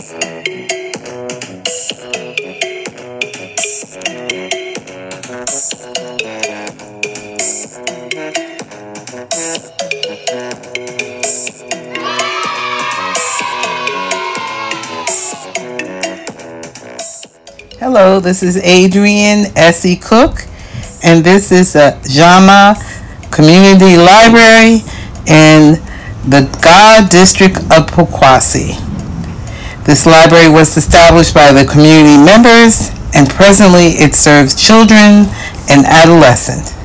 Hello, this is Adrienne Essie Cook, and this is the Djanman Community Library in the God District of Pokause. This library was established by the community members, and presently it serves children and adolescents.